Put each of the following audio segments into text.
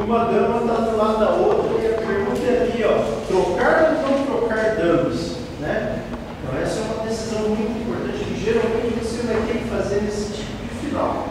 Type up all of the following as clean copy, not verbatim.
uma dama está do lado da outra e a pergunta é ali, ó, trocar ou não trocar damas, né? Então essa é uma decisão muito importante que geralmente você vai ter que fazer nesse tipo de final.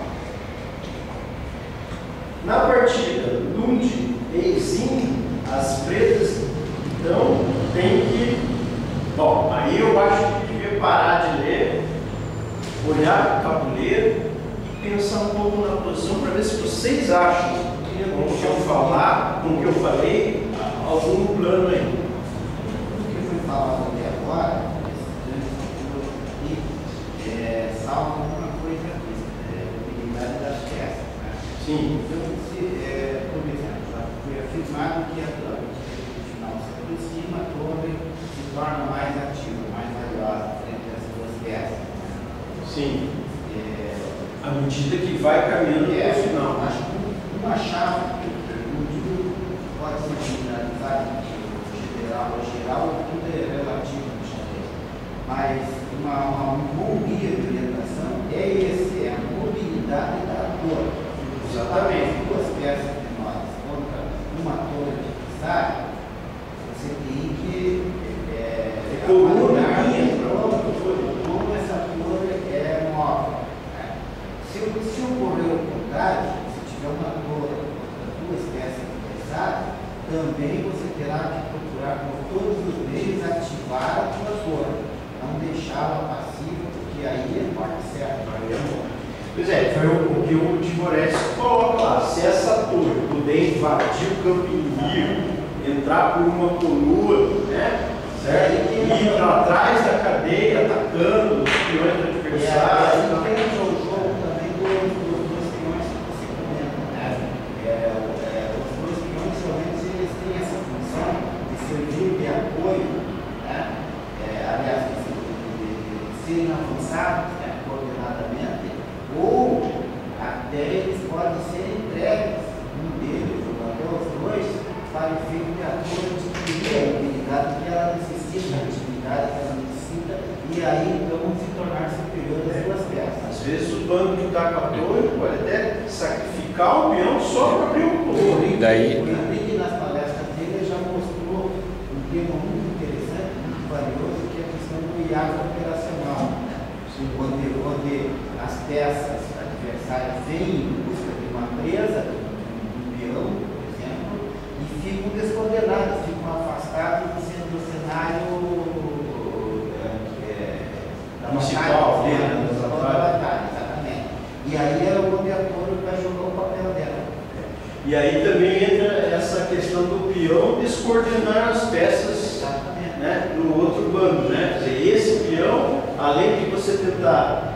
Na partida Lund e Zin, as pretas, então, tem que... Bom, aí eu acho que devia parar de ler, olhar para o tabuleiro e pensar um pouco na posição para ver se vocês acham, com o que eu falar, com o que eu falei, algum plano aí. O que foi falado até agora, salva uma coisa aqui, a habilidade das peças. Né? Sim. Então, por exemplo, já foi afirmado que a torre final se aproxima, a torre se torna mais ativa, mais valiosa frente às duas peças. Né? Sim. À medida que vai caminhando para o final. Acho que uma chave pode ser generalizada geral, tudo é relativo no xadrez. Mas um bom guia de orientação é a mobilidade da torre. Exatamente. Duas peças menores contra uma torre adversária, você tem que avaliar como essa torre é móvel. Né? Se ocorrer o contrário, se tiver uma torre contra duas peças adversárias, também você terá que procurar por todos os meios ativar a sua torre, não deixá-la passiva, porque aí é parte certa. Pois é, foi o que o Timorés coloca lá. Se essa torre puder invadir o campo inimigo, entrar por uma coluna, né? Certo? E ir para trás da cadeia, atacando os peões do adversário. Também o jogo também dos dois peões que você comenta, né? Os dois peões, somente eles têm essa função de servir de apoio, né? Aliás, de serem avançados, né? Coordenadamente, ou até eles podem ser entregues, um deles, ou até os dois, para o efeito de a torre adquirir a habilidade que ela necessita, a atividade que ela necessita, e aí então se tornar superior às duas peças. Às vezes o bando que está com a torre pode até sacrificar o peão só para abrir o torre. Daí... O Henrique, nas palestras dele, já mostrou um tema muito interessante, muito valioso, que é a questão do hiato operacional. Onde as peças adversárias vêm em busca de uma presa, um peão, por exemplo, e ficam descoordenadas, ficam afastadas do cenário da principal, da batalha, exatamente. E aí é onde a torre vai jogar o papel dela. E aí também entra essa questão do peão descoordenar as peças, né, no outro bando, né? Quer dizer, esse peão, além de você tentar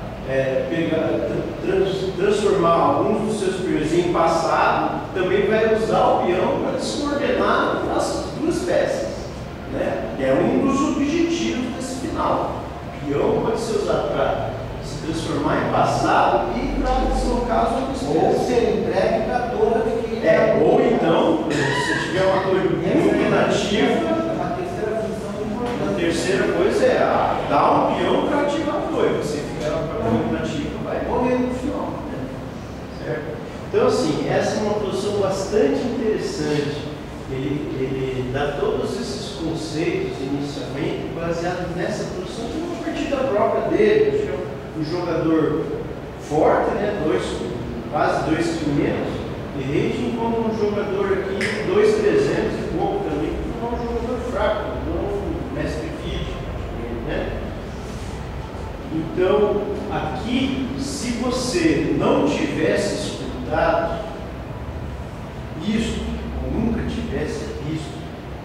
transformar alguns dos seus peões em passado, também vai usar o peão para descoordenar as duas peças, né? É um dos objetivos desse final. O peão pode ser usado para se transformar em passado e para deslocar as outras peças. Ou ser entregue para a torre que ou então, se tiver uma torre muito inativa, a terceira função importante. a terceira coisa é dar um peão para ativar a torre. Você ficar com a torre inativa, vai morrer no final. Né? Certo? Então, assim, essa é uma posição bastante interessante. Ele dá todos esses conceitos inicialmente baseados nessa posição de uma partida própria dele. Acho que é um jogador forte, né? Quase 2 km. E Rage encontra um jogador aqui de 2.300 e pouco também, que não é um jogador fraco, não um mestre feed, né? Então, aqui, se você não tivesse escutado isso, ou nunca tivesse visto,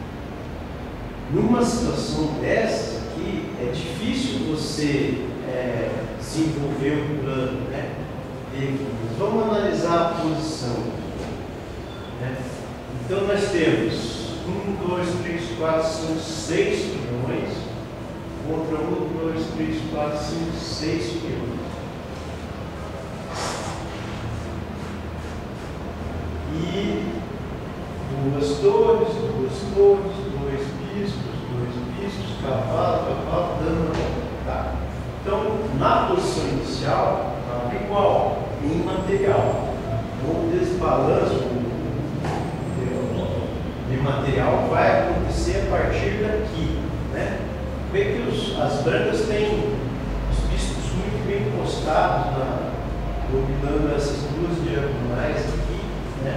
numa situação dessas aqui, é difícil você desenvolver um plano, né? Vamos analisar a posição. Né? Então nós temos 1, 2, 3, 4, 5, 6 peões contra 1, 2, 3, 4, 5, 6 peões. E duas torres, 2 bispos, cavalo, dama. Tá. Então, na posição inicial, está igual em material. O desbalanço, material vai acontecer a partir daqui, né? Vê que as brancas têm os pistões muito bem postados, dominando essas duas diagonais aqui, né?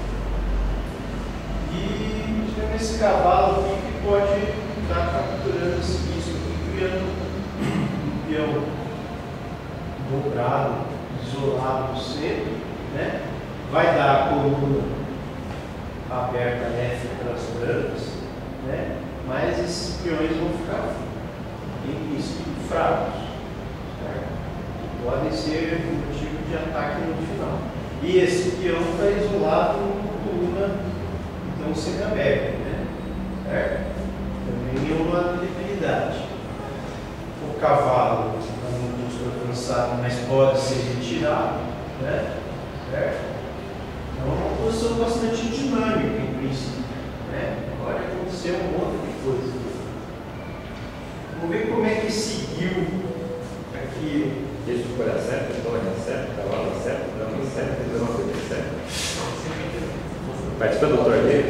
E tivemos esse cavalo aqui que pode estar capturando esse pisto aqui, criando um peão dobrado, isolado no centro, né? Vai dar a coluna aberta F para as brancas, né? Mas esses peões vão ficar em princípio fracos, certo? Podem ser motivo de ataque no final. E esse peão está isolado com coluna então semi-aberta, né? Certo? Também é uma debilidade. O cavalo está no posto avançado, mas pode ser retirado, né? Certo? É uma posição bastante dinâmica em princípio, né? Agora aconteceu um monte de coisa. Vamos ver como é que seguiu aqui. Isso foi a certo, torre a certo, cavalo a certo, dama a certo e dama a certo. Participando do torneio?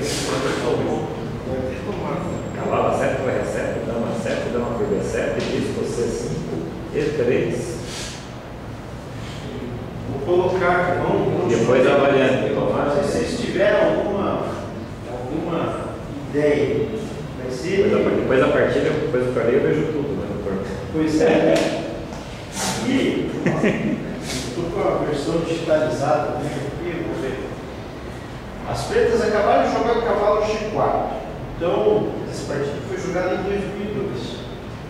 Cavalo a certo, torre a certo, dama a certo, dama a certo, e disco C5 e 3. Vou colocar, vamos depois avaliando. Se vocês tiveram alguma ideia, vai ser. Depois da partida, depois do torneio, eu vejo tudo, né? No torneio. Pois é. E estou com a versão digitalizada aqui, vou ver. As pretas acabaram de jogar o cavalo G4. Então, essa partida foi jogada em 2002.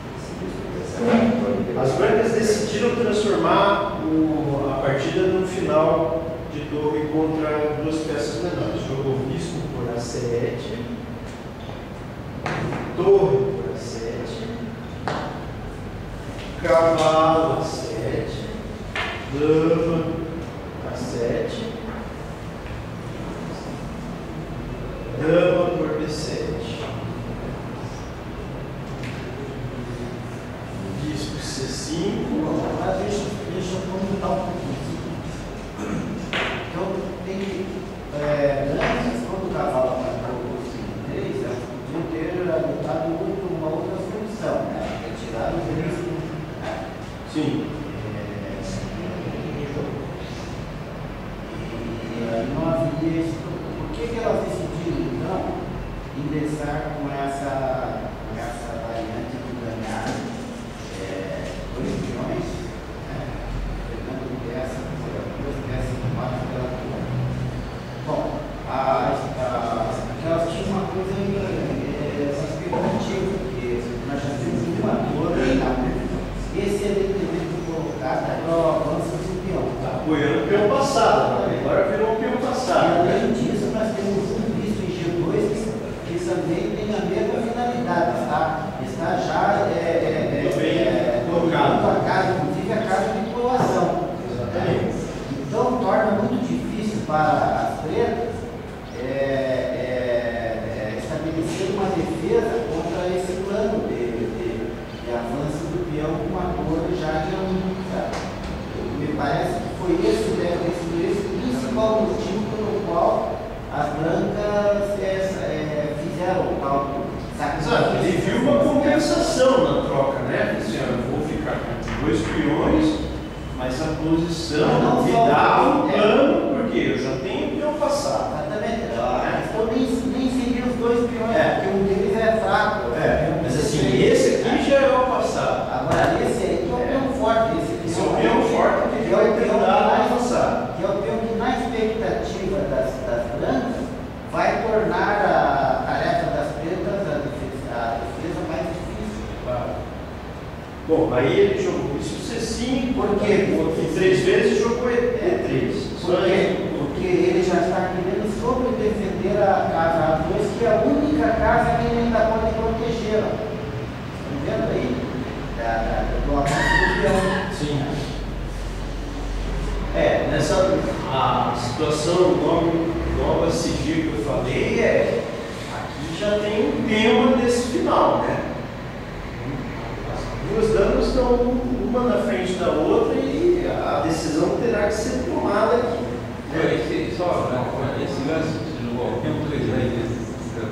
As brancas decidiram transformar a partida no final de torre contra duas peças menores. Jogou bispo por A7, torre por A7, cavalo A7, dama A7, dama por B7. Bispo C5. Mas deixa eu comentar um pouquinho. Então, tem antes, quando o cavalo marcou o C3, podiam ter adotado uma outra solução, né? Retirar o risco. Sim. Não havia isso. Por que elas decidiram, então, ingressar com essa variante do ganhar? Dois milhões, pegando duas peças de baixo pela cor. Bom, elas tinham uma coisa expectativa, porque nós já temos uma torre, esse elemento colocado para o avanço do peão. Apoiando o peão passado, agora virou um peão passado. E além disso, nós temos um visto em G2 que também tem a mesma finalidade, tá? Está já colocado, inclusive a casa de coroação. Exatamente. Então torna muito difícil para as pretas estabelecer uma defesa contra esse plano de avanço do peão com uma torre já de me parece que foi esse o principal motivo pelo qual as brancas fizeram o cálculo. Exato, ele viu uma compensação na troca, né? Eu vou ficar com dois peões, mas a posição não me dá um plano, porque eu já tenho o peão passado. Exatamente. Então nem seria os dois peões, porque um deles é fraco. Mas assim, esse aqui já é o passado. Agora, esse aí que é o peão forte. Esse é o peão forte que vai tentar avançar. Que é o peão que, na expectativa das brancas, vai tornar a tarefa das pretas, a defesa mais difícil. Claro. Bom, aí ele jogou isso C5, Por quê? porque 3 vezes jogou E3. Porque ele já está querendo sobredefender a casa A2, que é a única casa que ele ainda pode protegê-la. Estão vendo aí? Do avanço do peão. Sim. Nessa a situação logo a seguir que eu falei aqui já tem um tema desse final, né? As duas damas estão uma na frente da outra e a decisão terá que ser tomada aqui. Só, esse lance de jogou o peão 3 aí,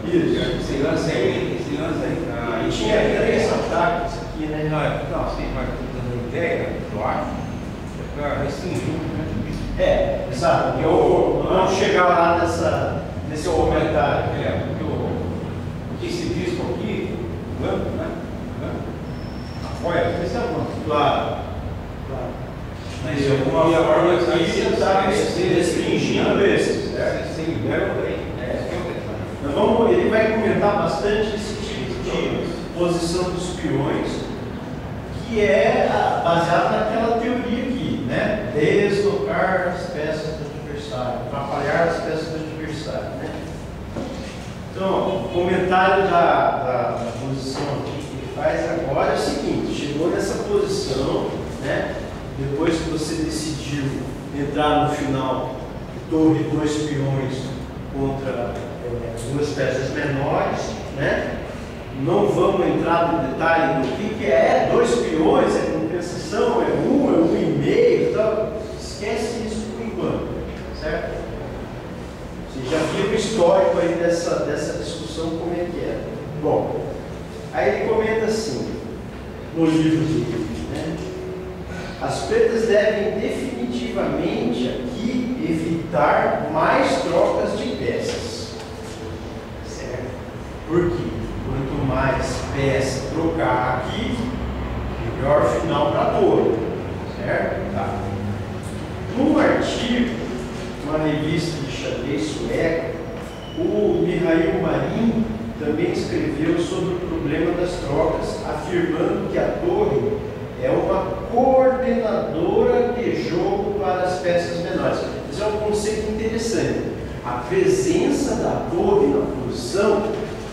Isso. Esse lance aí. E tinha 3 ataques aqui, né? Não, sim, mas dando ideia, eu acho, é para restringir o bispo. Exato. Vamos chegar lá nesse comentário. Porque esse bispo aqui, o amplo, né? Apoia, esse é o amplo. Claro. Mas de alguma forma aqui você está restringindo esses. Você libera o rei. Ele vai comentar bastante esse tipo de posição dos peões, que é baseado naquela teoria aqui, né? Deslocar as peças do adversário, atrapalhar as peças do adversário, né? Então, o comentário da posição aqui que ele faz agora é o seguinte: chegou nessa posição, né? Depois que você decidiu entrar no final, torre 2 peões contra 2 peças menores, né? Não vamos entrar no detalhe do que é 2 peões, é compensação, é 1,5, então esquece isso por enquanto, certo? Você já viu o histórico aí dessa discussão, como é que é. Bom, aí ele comenta assim, no livro dele, né? As pretas devem definitivamente aqui evitar mais trocas de peças, certo? Por quê? Quanto mais peça trocar aqui, melhor final para a torre, certo? Tá. Num artigo, uma revista de xadrez sueca, o Mihail Marin também escreveu sobre o problema das trocas, afirmando que a torre é uma coordenadora de jogo para as peças menores. Esse é um conceito interessante. A presença da torre na posição,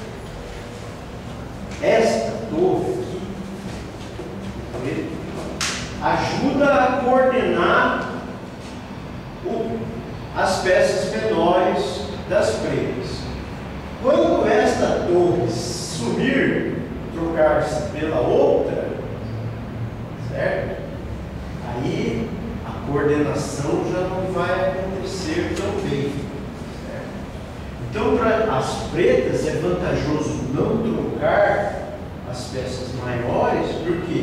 esta torre aqui, ajuda a coordenar as peças menores das pretas. Quando esta torre sumir, trocar-se pela outra, certo? Aí a coordenação já não vai acontecer tão bem, certo? Então, para as pretas é vantajoso não trocar as peças maiores, porque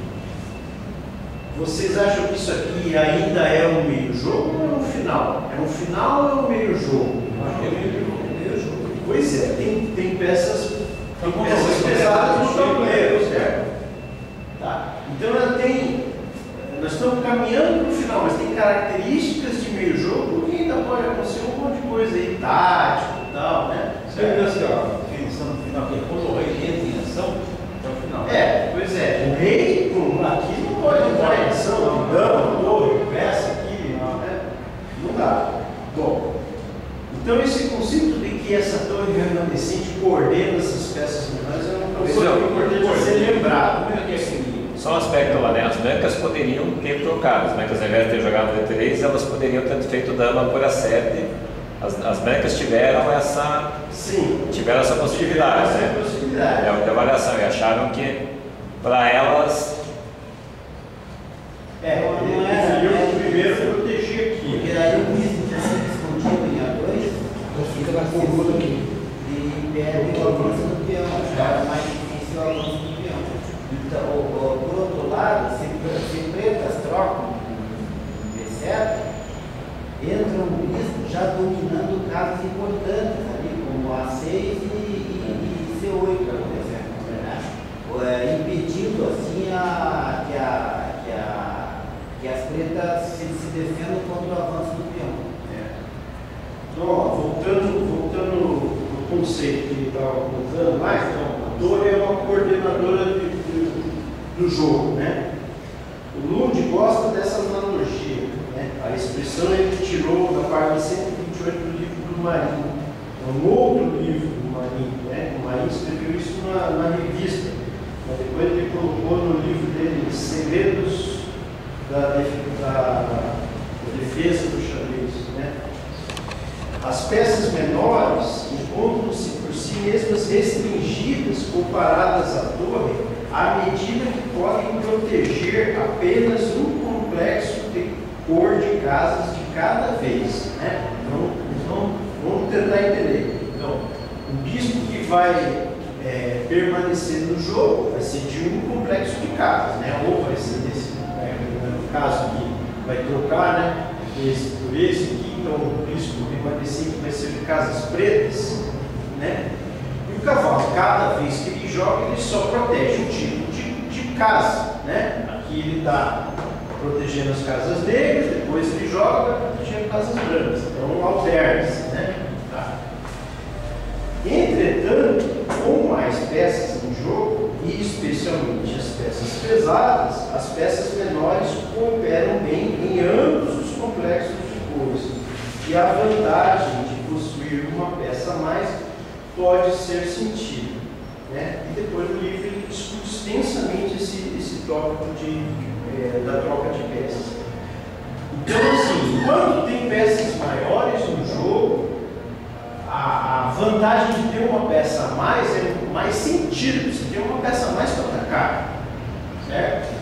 vocês acham que isso aqui ainda é um meio jogo ou é um final? É um final ou é um meio jogo? É meio jogo. Pois é, tem peças pesadas no tabuleiro, certo? Tá? Então nós estamos caminhando para o final, mas tem características de meio jogo que ainda pode acontecer um monte de coisa aí, tático e tal, né? Certo? Assim, ó, definição no final, que quando o rei entra em ação, é o final. Pois é, o rei aqui não pode entrar em ação, dama, torre, peça aqui, né? Não dá. Bom, então esse conceito de que essa torre remanescente coordena essas peças menores é uma coisa importante a ser lembrado. Como é que é assim? Só um aspecto lá, né? As brancas poderiam ter trocado. As brancas, ao invés de ter jogado D3, elas poderiam ter feito dama por A7. As brancas tiveram essa possibilidade, né? De avaliação, e acharam que para elas. Ele preferiu primeiro proteger aqui. Porque daí o bispo já se escondido em A2, fica mais seguro aqui. E perde o avanço do peão, fica mais difícil o avanço do peão. Então, por outro lado, se pretas trocam B7, entra um bispo já dominando casas importantes ali, como A6 e C8, por exemplo, né? Impedindo assim que as pretas se defendam contra o avanço do peão. Então, voltando ao conceito que ele estava contando lá, então, a torre é uma coordenadora do jogo, né? O Lund gosta dessa analogia, né? A expressão ele tirou da página 128 do livro do Marinho. É um outro livro do Marinho, né? O Marinho escreveu isso na revista, mas depois ele colocou no livro dele Segredos da Defesa do Xadrez, né? As peças menores encontram-se por si mesmas restringidas comparadas à torre, à medida que podem proteger apenas um complexo de cor de casas de cada vez, né? Então, vamos tentar entender. Então, o bispo vai permanecer no jogo, vai ser de um complexo de casas, né? Ou vai ser desse, no caso que vai trocar, né? Esse por esse aqui, então o risco remanescente vai ser de casas pretas, né? E o cavalo, cada vez que ele joga, ele só protege um tipo de casa, né? Aqui ele está protegendo as casas negras, depois ele joga protegendo casas brancas. Então alterna-se, né? Tá. Entretanto, com mais peças em jogo, e especialmente as peças pesadas, as peças menores cooperam bem em ambos os complexos de cores. E a vantagem de possuir uma peça a mais pode ser sentida, né? E depois no livro ele discute extensamente esse tópico da troca de peças. Então, assim, quando tem peças maiores no jogo, a vantagem de ter uma peça a mais é mais sentido. Você tem uma peça a mais para atacar, certo?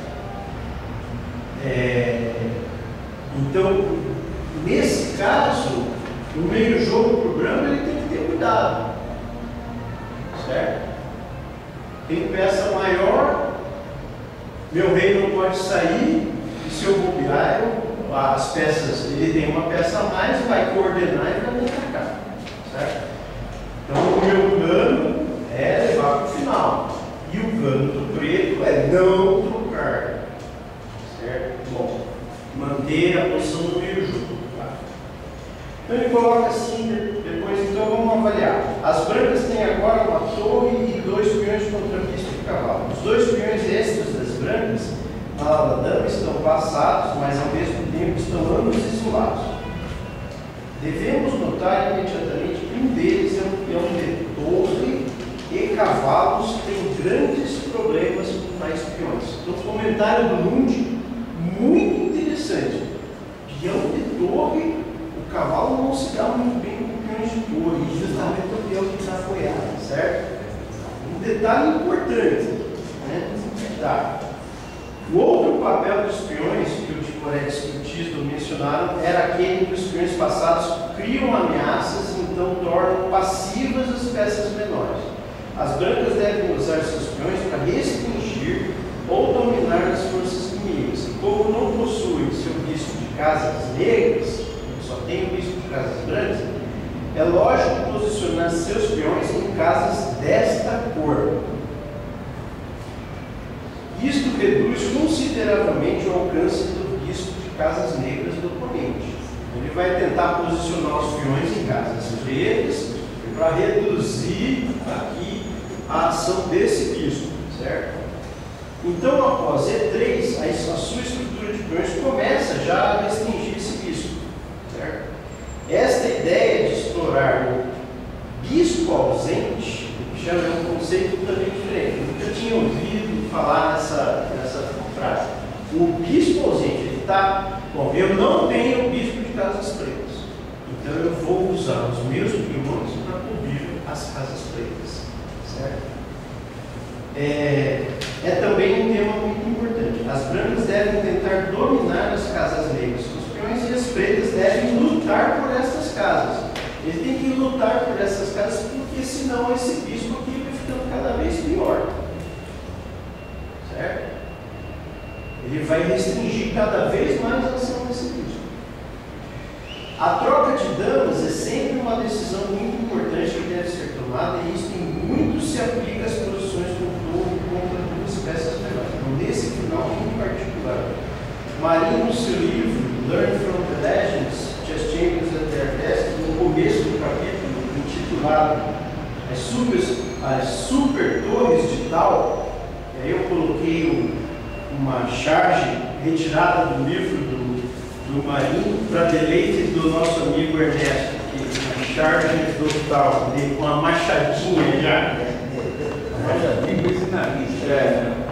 Então, nesse caso, no meio jogo do programa, ele tem que ter cuidado, certo? Tem peça maior, meu rei não pode sair, e se eu bobear, as peças, ele tem uma peça a mais, vai coordenar e vai me atacar, certo? Então o meu plano é levar para o final, e o plano do preto é não trocar, certo? Bom, manter a posição do meio jogo, tá? Então ele coloca assim, depois então vamos avaliar. As brancas têm agora uma torre e 2 peões de contrapista de cavalo. Os 2 peões extras das brancas na ala da dama estão passados, mas ao mesmo tempo estão ambos isolados. Devemos notar imediatamente que um deles é um peão de torre e cavalos que tem grandes problemas com tais peões. Então, o comentário do Lund, muito interessante. Peão de torre, o cavalo não se dá muito bem com peões de torre, e justamente o peão que está apoiado, certo? Um detalhe importante, né? Tá. O outro papel dos peões que o Ticoretes e o Tisdall mencionaram era aquele que os peões passados criam ameaças e então tornam passivas as peças menores. As brancas devem usar seus peões para restringir ou dominar as forças inimigas. E como não possuem seu bispo de casas negras, só tem o bispo de casas brancas, é lógico posicionar seus peões em casas desta cor. Isto reduz consideravelmente o alcance do bispo de casas negras do oponente. Ele vai tentar posicionar os peões em casas pretas para reduzir aqui a ação desse bispo, certo? Então, após E3, a sua estrutura de peões começa já a restringir esse bispo, certo? Esta ideia de explorar o bispo ausente já é um conceito também diferente. Eu nunca tinha ouvido falar nessa frase. O bispo ausente, ele está, bom, eu não tenho bispo de casas pretas, então eu vou usar os meus peões para cobrir as casas pretas, certo? É também um tema muito importante. As brancas devem tentar dominar as casas negras. Os peões e as pretas devem lutar por essas casas. Ele tem que lutar por essas casas, porque senão esse bispo aqui vai ficando cada vez pior. Certo? Ele vai restringir cada vez mais a ação desse bispo. A troca de damas é sempre uma decisão muito importante que deve ser tomada, e isso em muito se aplica às posições do torre contra duas peças menores. Então, nesse final em particular, Marinho, no seu livro Learn from the Legends, Chess Champions at their Best, no começo do capítulo, intitulado As Super Torres de Tal, aí eu coloquei uma charge retirada do livro do Marinho para deleite do nosso amigo Ernesto, que a charge do Tal, com uma machadinha já. Machadinha com esse nariz.